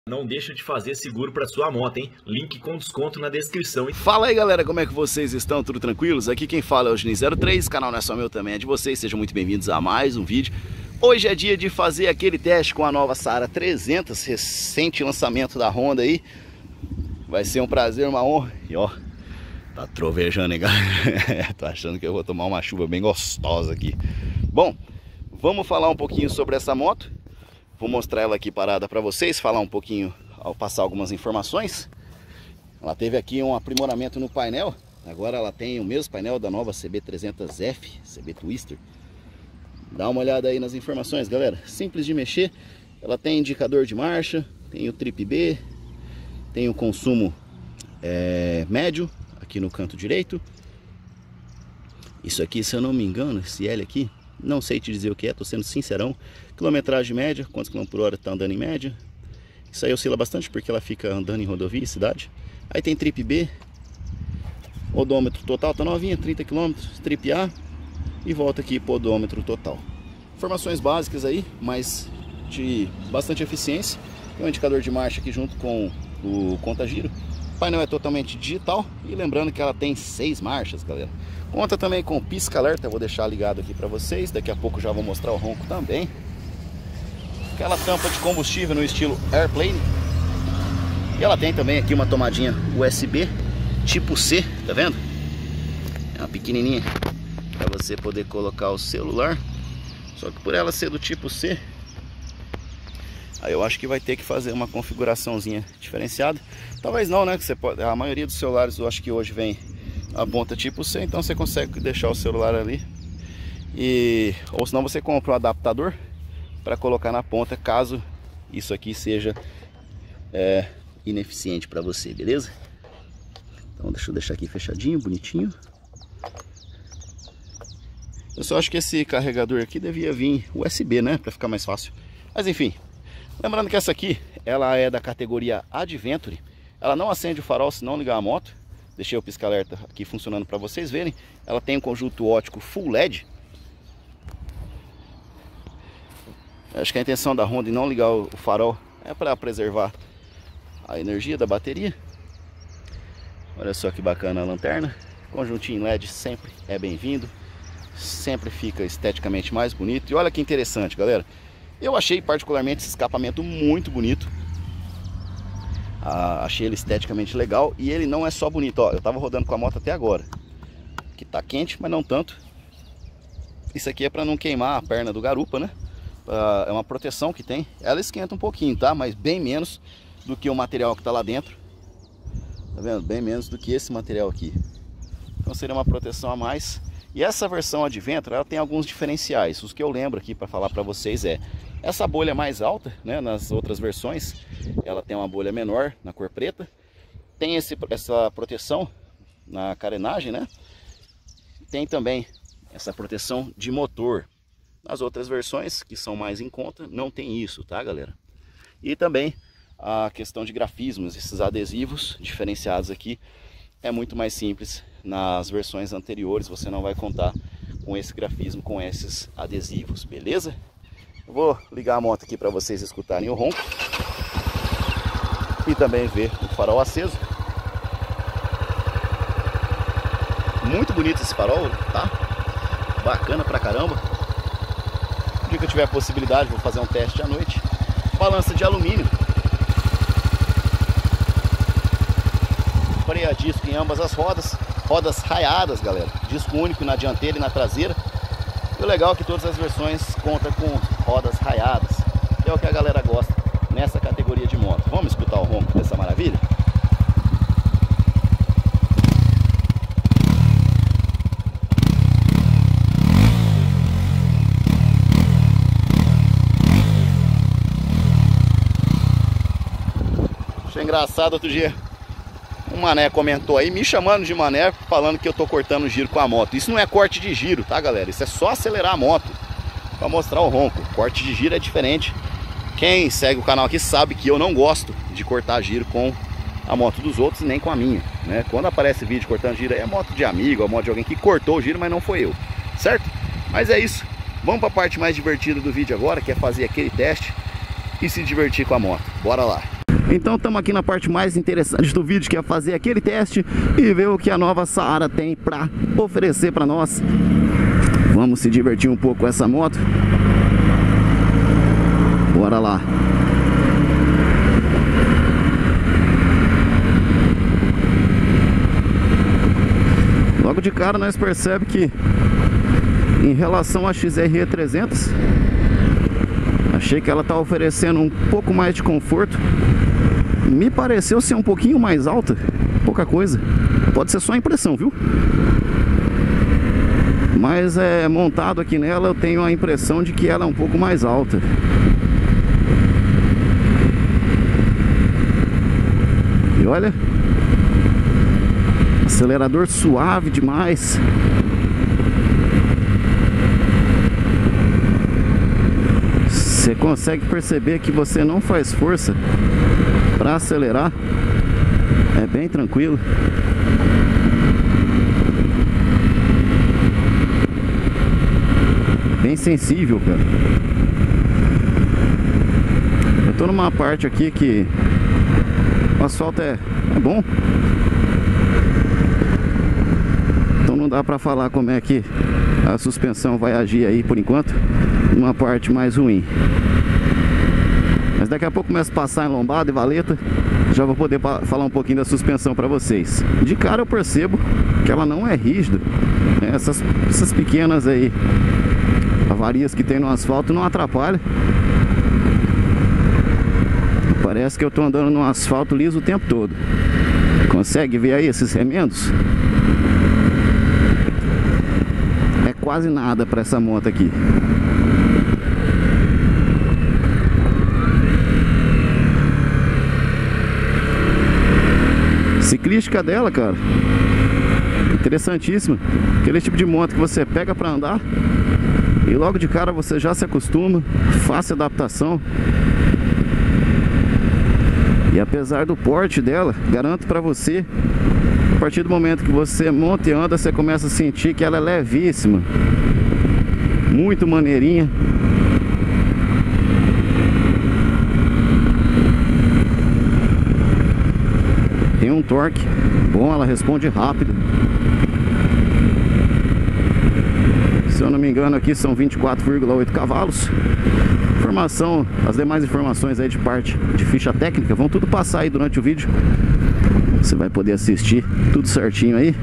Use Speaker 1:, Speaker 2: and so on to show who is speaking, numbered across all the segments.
Speaker 1: Não deixa de fazer seguro para sua moto, hein? Link com desconto na descrição.
Speaker 2: Fala aí, galera, como é que vocês estão? Tudo tranquilos? Aqui quem fala é o Juninho03, o canal não é só meu, também é de vocês. Sejam muito bem-vindos a mais um vídeo. Hoje é dia de fazer aquele teste com a nova Saara 300, recente lançamento da Honda aí. Vai ser um prazer, uma honra. E ó, tá trovejando, hein, galera? Tô achando que eu vou tomar uma chuva bem gostosa aqui. Bom, vamos falar um pouquinho sobre essa moto. Vou mostrar ela aqui parada para vocês, falar um pouquinho, ao passar algumas informações. Ela teve aqui um aprimoramento no painel. Agora ela tem o mesmo painel da nova CB300F, CB Twister. Dá uma olhada aí nas informações, galera. Simples de mexer. Ela tem indicador de marcha, tem o Trip B, tem o consumo médio aqui no canto direito. Isso aqui, se eu não me engano, esse L aqui, não sei te dizer o que é, tô sendo sincerão. Quilometragem média, quantos quilômetros por hora tá andando em média. Isso aí oscila bastante porque ela fica andando em rodovia e cidade. Aí tem Trip B, odômetro total tá novinha, 30 km, Trip A e volta aqui pro odômetro total. Informações básicas aí, mas de bastante eficiência. Tem um indicador de marcha aqui junto com o conta-giro. O painel é totalmente digital e lembrando que ela tem 6 marchas, galera. Conta também com pisca-alerta, vou deixar ligado aqui para vocês. Daqui a pouco já vou mostrar o ronco também. Aquela tampa de combustível no estilo Airplane. E ela tem também aqui uma tomadinha USB tipo C, tá vendo? É uma pequenininha para você poder colocar o celular. Só que por ela ser do tipo C, aí eu acho que vai ter que fazer uma configuraçãozinha diferenciada. Talvez não, né? Que você pode, a maioria dos celulares eu acho que hoje vem a ponta tipo C, então você consegue deixar o celular ali. Ou senão você compra um adaptador para colocar na ponta, caso isso aqui seja ineficiente para você, beleza? Então deixa eu deixar aqui fechadinho, bonitinho. Eu só acho que esse carregador aqui devia vir USB, né? Para ficar mais fácil. Mas enfim, lembrando que essa aqui, ela é da categoria Adventure. Ela não acende o farol se não ligar a moto. Deixei o pisca-alerta aqui funcionando para vocês verem. Ela tem um conjunto óptico Full LED. Acho que a intenção da Honda em não ligar o farol é para preservar a energia da bateria. Olha só que bacana a lanterna. Conjuntinho LED sempre é bem-vindo. Sempre fica esteticamente mais bonito. E olha que interessante, galera. Eu achei particularmente esse escapamento muito bonito. Achei ele esteticamente legal. E ele não é só bonito, ó. Eu tava rodando com a moto até agora, que tá quente, mas não tanto. Isso aqui é para não queimar a perna do garupa, né? É uma proteção que tem. Ela esquenta um pouquinho, tá? Mas bem menos do que o material que tá lá dentro. Tá vendo? Bem menos do que esse material aqui. Então seria uma proteção a mais. E essa versão Adventure, ela tem alguns diferenciais. Os que eu lembro aqui para falar para vocês essa bolha mais alta, né? Nas outras versões ela tem uma bolha menor na cor preta. Tem essa proteção na carenagem, né? Tem também essa proteção de motor. Nas outras versões, que são mais em conta, não tem isso, tá, galera? E também a questão de grafismos, esses adesivos diferenciados aqui, é muito mais simples. Nas versões anteriores você não vai contar com esse grafismo, com esses adesivos, beleza? Eu vou ligar a moto aqui para vocês escutarem o ronco e também ver o farol aceso. Muito bonito esse farol, tá? Bacana pra caramba. No dia que eu tiver a possibilidade, vou fazer um teste à noite. Balança de alumínio. Freio a disco em ambas as rodas. Rodas raiadas, galera. Disco único na dianteira e na traseira. E o legal é que todas as versões contam com rodas raiadas. É o que a galera gosta nessa categoria de moto. Vamos escutar o ronco dessa maravilha? Achei engraçado outro dia. Um mané comentou aí, me chamando de mané, falando que eu tô cortando giro com a moto. Isso não é corte de giro, tá, galera? Isso é só acelerar a moto pra mostrar o ronco. Corte de giro é diferente. Quem segue o canal aqui sabe que eu não gosto de cortar giro com a moto dos outros, nem com a minha, né? Quando aparece vídeo cortando giro, é moto de amigo, é moto de alguém que cortou o giro, mas não foi eu, certo? Mas é isso. Vamos pra parte mais divertida do vídeo agora, que é fazer aquele teste e se divertir com a moto. Bora lá! Então estamos aqui na parte mais interessante do vídeo, que é fazer aquele teste e ver o que a nova Saara tem para oferecer para nós. Vamos se divertir um pouco com essa moto. Bora lá. Logo de cara nós percebemos que em relação à XRE 300, achei que ela está oferecendo um pouco mais de conforto. Me pareceu ser um pouquinho mais alta, pouca coisa. Pode ser só impressão, viu? Mas montado aqui nela eu tenho a impressão de que ela é um pouco mais alta. E olha, acelerador suave demais. Você consegue perceber que você não faz força para acelerar. É bem tranquilo. Bem sensível, cara. Eu tô numa parte aqui que o asfalto é bom. Então não dá pra falar como é que a suspensão vai agir aí por enquanto, numa parte mais ruim. Mas daqui a pouco começa a passar em lombada e valeta, já vou poder falar um pouquinho da suspensão para vocês. De cara eu percebo que ela não é rígida, né? Essas pequenas aí avarias que tem no asfalto não atrapalham. Parece que eu tô andando no asfalto liso o tempo todo. Consegue ver aí esses remendos? É quase nada para essa moto aqui. Ciclística dela, cara, interessantíssima. Aquele tipo de moto que você pega para andar e logo de cara você já se acostuma, fácil adaptação. E apesar do porte dela, garanto para você, a partir do momento que você monta e anda, você começa a sentir que ela é levíssima, muito maneirinha. Tem um torque bom, ela responde rápido. Se eu não me engano aqui são 24,8 cavalos. Informação, as demais informações aí de parte de ficha técnica vão tudo passar aí durante o vídeo. Você vai poder assistir tudo certinho aí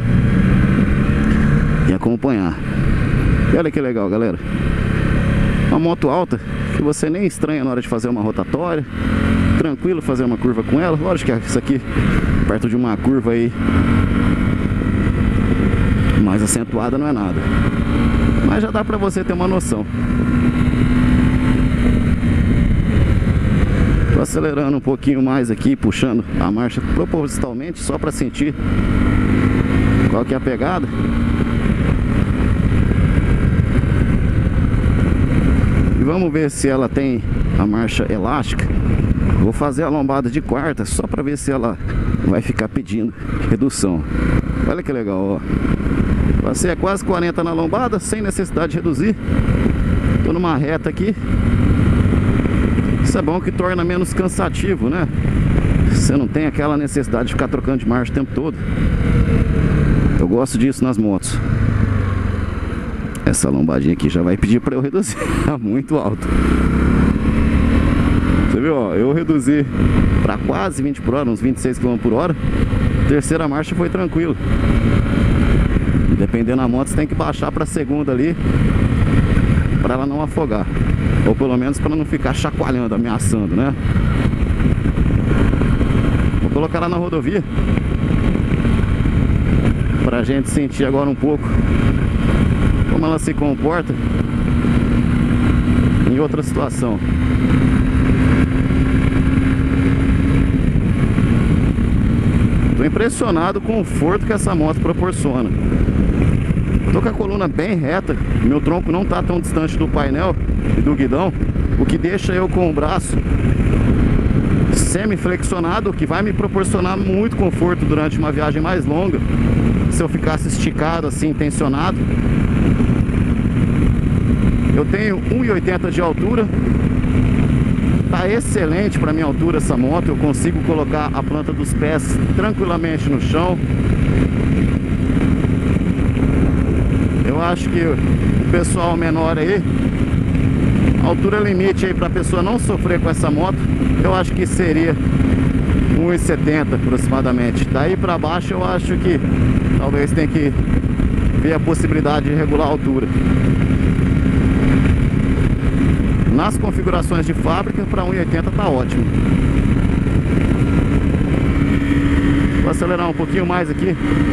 Speaker 2: e acompanhar. E olha que legal, galera. Uma moto alta que você nem estranha na hora de fazer uma rotatória. Tranquilo fazer uma curva com ela. Lógico que isso aqui perto de uma curva aí mais acentuada não é nada, mas já dá pra você ter uma noção. Tô acelerando um pouquinho mais aqui, puxando a marcha propositalmente só pra sentir qual que é a pegada. E vamos ver se ela tem a marcha elástica. Vou fazer a lombada de quarta só para ver se ela vai ficar pedindo redução. Olha que legal, ó. Passei a quase 40 na lombada sem necessidade de reduzir. Tô numa reta aqui. Isso é bom que torna menos cansativo, né? Você não tem aquela necessidade de ficar trocando de marcha o tempo todo. Eu gosto disso nas motos. Essa lombadinha aqui já vai pedir para eu reduzir. Tá muito alto. Você viu, ó, eu reduzi para quase 20 por hora, uns 26 km por hora. Terceira marcha foi tranquilo. Dependendo da moto, você tem que baixar para a segunda ali, para ela não afogar. Ou pelo menos para não ficar chacoalhando, ameaçando, né? Vou colocar ela na rodovia pra gente sentir agora um pouco como ela se comporta em outra situação. Tô impressionado com o conforto que essa moto proporciona. Tô com a coluna bem reta, meu tronco não tá tão distante do painel e do guidão, o que deixa eu com o braço semi-flexionado, que vai me proporcionar muito conforto durante uma viagem mais longa, se eu ficasse esticado assim, tensionado. Eu tenho 1,80 de altura, tá excelente para minha altura essa moto. Eu consigo colocar a planta dos pés tranquilamente no chão. Eu acho que o pessoal menor aí, a altura limite aí para a pessoa não sofrer com essa moto, eu acho que seria 1,70 aproximadamente. Daí para baixo eu acho que talvez tenha que ver a possibilidade de regular a altura. Nas configurações de fábrica, para 1,80 tá ótimo. Vou acelerar um pouquinho mais aqui,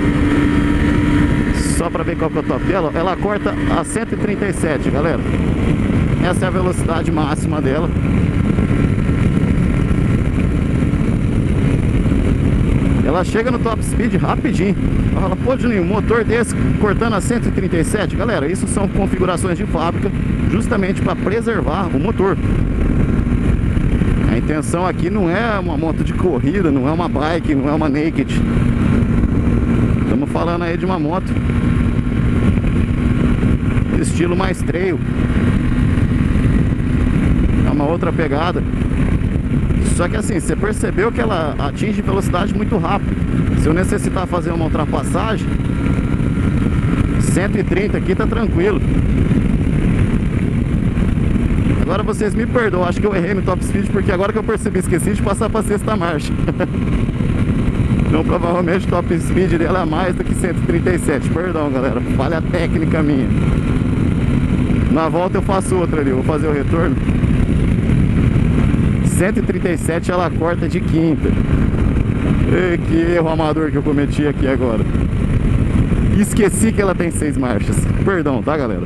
Speaker 2: só para ver qual que é o top dela. Ela corta a 137, galera. Essa é a velocidade máxima dela. Ela chega no top speed rapidinho. Fala, pô, Juninho, um motor desse cortando a 137. Galera, isso são configurações de fábrica, justamente para preservar o motor. A intenção aqui não é uma moto de corrida, não é uma bike, não é uma naked. Estamos falando aí de uma moto estilo mais trail. É uma outra pegada. Só que assim, você percebeu que ela atinge velocidade muito rápido. Se eu necessitar fazer uma ultrapassagem, 130 aqui tá tranquilo. Agora vocês me perdoam, acho que eu errei no top speed, porque agora que eu percebi, esqueci de passar para sexta marcha. Então provavelmente o top speed dela é mais do que 137. Perdão, galera, falha técnica minha. Na volta eu faço outra ali, vou fazer o retorno. 137 ela corta de quinta. Ei, que erro amador que eu cometi aqui agora. Esqueci que ela tem 6 marchas. Perdão, tá, galera?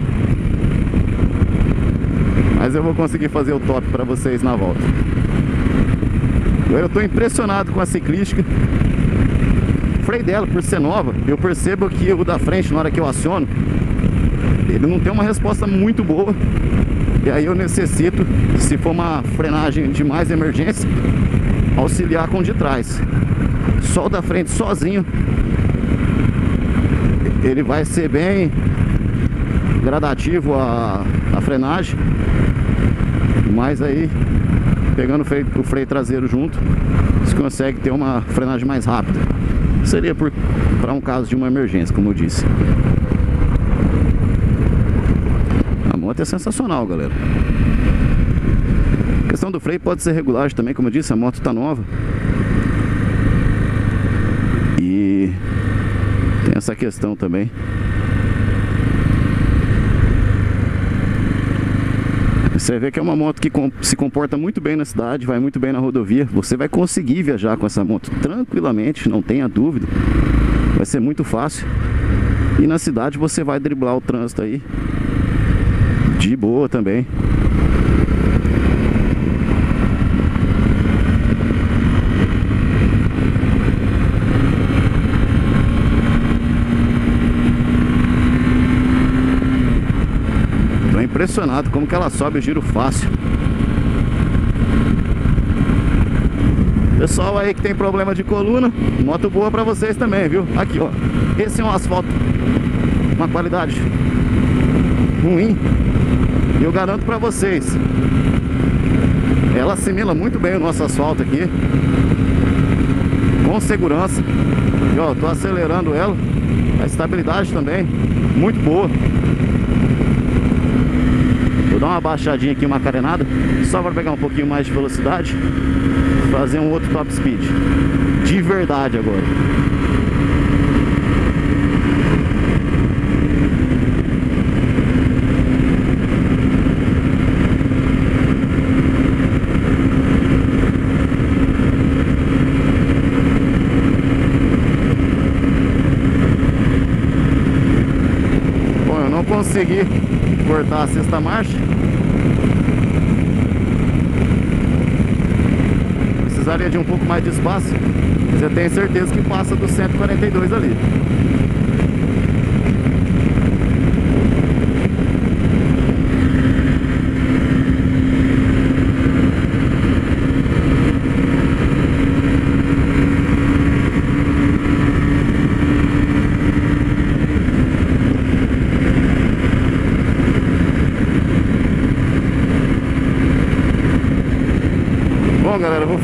Speaker 2: Mas eu vou conseguir fazer o top pra vocês na volta. Eu tô impressionado com a ciclística. O freio dela, por ser nova, eu percebo que o da frente, na hora que eu aciono, ele não tem uma resposta muito boa. E aí eu necessito, se for uma frenagem de mais emergência, auxiliar com o de trás. Só o da frente sozinho, ele vai ser bem gradativo a frenagem. Mas aí, pegando o freio traseiro junto, você consegue ter uma frenagem mais rápida. Seria para um caso de uma emergência, como eu disse. A moto é sensacional, galera. A questão do freio pode ser regulagem também, como eu disse, a moto está nova. E tem essa questão também. Você vê que é uma moto que se comporta muito bem na cidade, vai muito bem na rodovia. Você vai conseguir viajar com essa moto tranquilamente, não tenha dúvida. Vai ser muito fácil. E na cidade você vai driblar o trânsito aí de boa também. Tô impressionado como que ela sobe o giro fácil. Pessoal aí que tem problema de coluna, moto boa pra vocês também, viu? Aqui, ó. Esse é um asfalto, uma qualidade ruim. E eu garanto pra vocês, ela assimila muito bem o nosso asfalto aqui, com segurança. E ó, tô acelerando ela. A estabilidade também, muito boa. Vou dar uma baixadinha aqui, uma carenada, só para pegar um pouquinho mais de velocidade. Fazer um outro top speed de verdade agora. Bom, eu não consegui cortar a sexta marcha. Precisaria de um pouco mais de espaço, mas eu tenho certeza que passa dos 142 ali.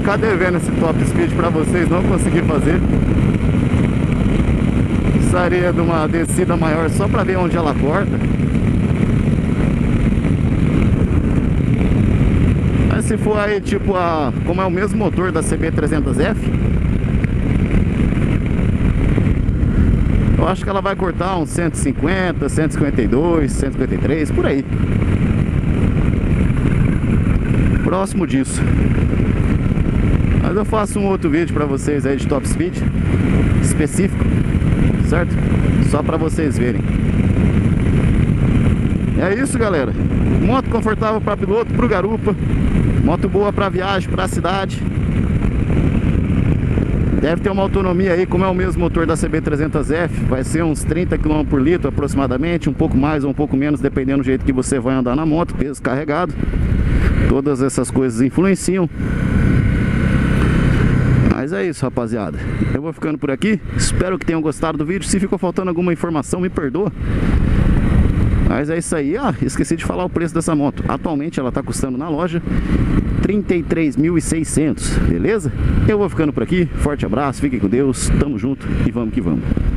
Speaker 2: ficar devendo esse top speed pra vocês, não consegui fazer. Precisaria de uma descida maior só pra ver onde ela corta. Mas se for aí tipo como é o mesmo motor da CB300F, eu acho que ela vai cortar uns 150, 152, 153, por aí. Próximo disso. Mas eu faço um outro vídeo pra vocês aí de top speed específico, certo? Só pra vocês verem. É isso, galera. Moto confortável para piloto, pro garupa. Moto boa para viagem, para cidade. Deve ter uma autonomia aí, como é o mesmo motor da CB300F, vai ser uns 30 km por litro aproximadamente, um pouco mais ou um pouco menos, dependendo do jeito que você vai andar na moto, peso carregado. Todas essas coisas influenciam. Mas é isso, rapaziada. Eu vou ficando por aqui. Espero que tenham gostado do vídeo. Se ficou faltando alguma informação, me perdoa. Mas é isso aí. Esqueci de falar o preço dessa moto. Atualmente ela está custando na loja R$33.600, beleza? Eu vou ficando por aqui. Forte abraço, fiquem com Deus. Tamo junto e vamos que vamos.